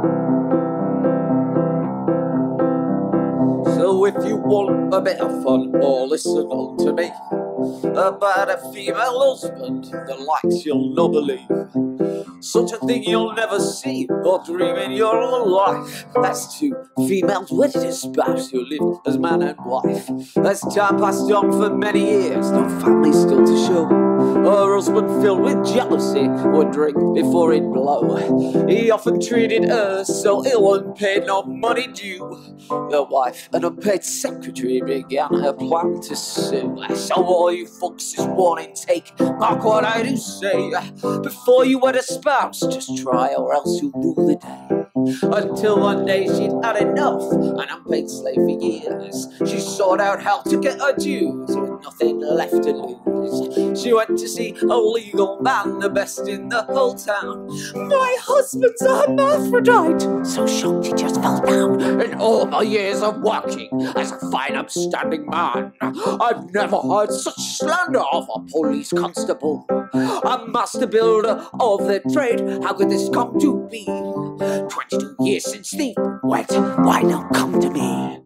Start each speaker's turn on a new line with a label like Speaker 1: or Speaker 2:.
Speaker 1: So if you want a bit of fun, or listen to me about a female husband that likes you'll not believe. Such a thing you'll never see or dream in your own life. That's two females wedded as spouse who lived as man and wife. As time passed on for many years, no family still to show. Her husband, filled with jealousy, would drink before he'd blow. He often treated her so ill and paid no money due. The wife, an unpaid secretary, began her plan to sue. So all you fucks is warning, take mark what I do say. Before you wed a spouse, just try or else you'll rue the day. Until one day she'd had enough, an unpaid slave for years. She sought out how to get her dues with nothing left to lose. She went to see a legal man, the best in the whole town. My husband's a hermaphrodite. So shocked he just fell down. In all my years of working as a fine upstanding man, I've never heard such slander of a police constable. A master builder of the trade, how could this come to be? 22 years since they've been wed, why now come to me?